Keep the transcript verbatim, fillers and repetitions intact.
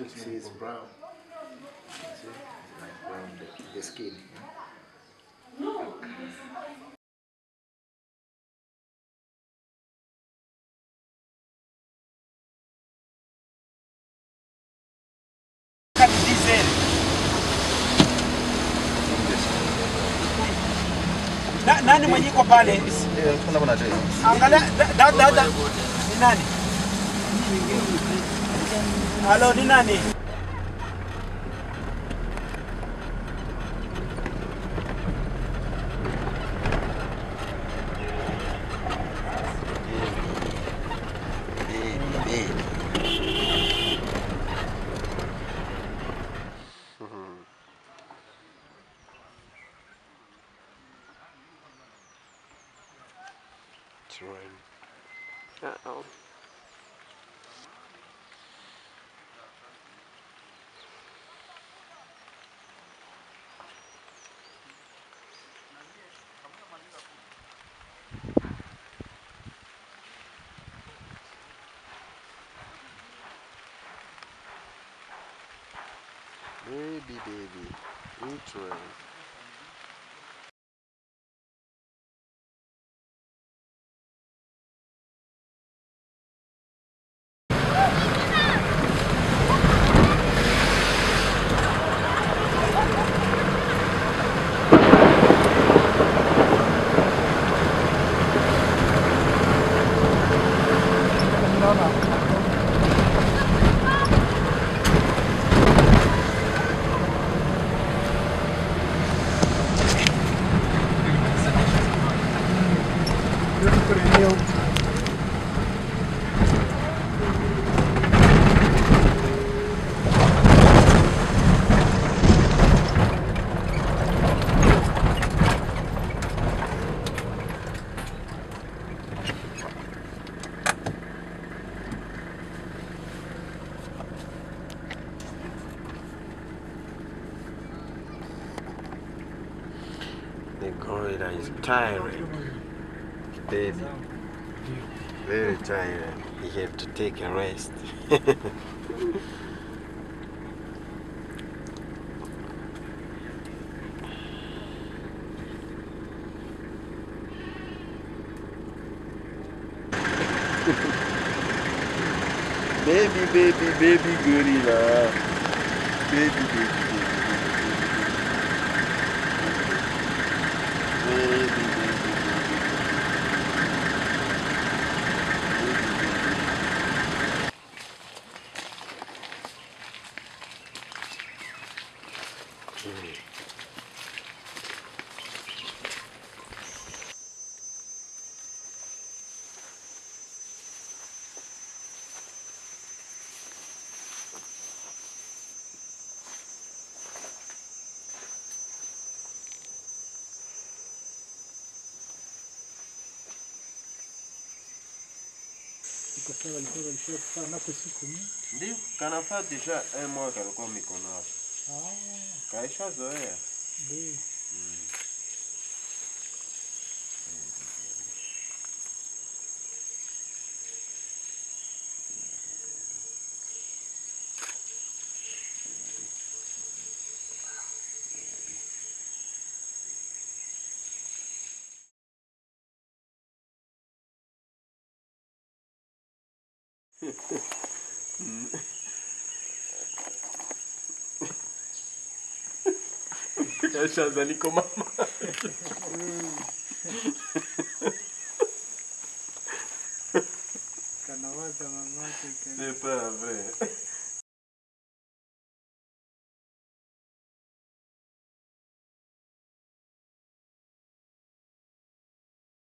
see it's brown. See, like brown the, the skin. No. Na, nani mwenye iko pale? Angalia da da da. Ni nani? Halo, ni nani? Uh-oh. Baby, baby, which one? The gorilla is tired, baby. Very tired. He have to take a rest. Baby, baby, baby gorilla. Baby, baby, baby. Baby, baby, Ndio, kanafaa deja un mois kalikuwa mikono hapo. Ah. Kaisha zoea. Ndio. Kashaza niko mama. Kanawaza mamake. C'est pas vrai.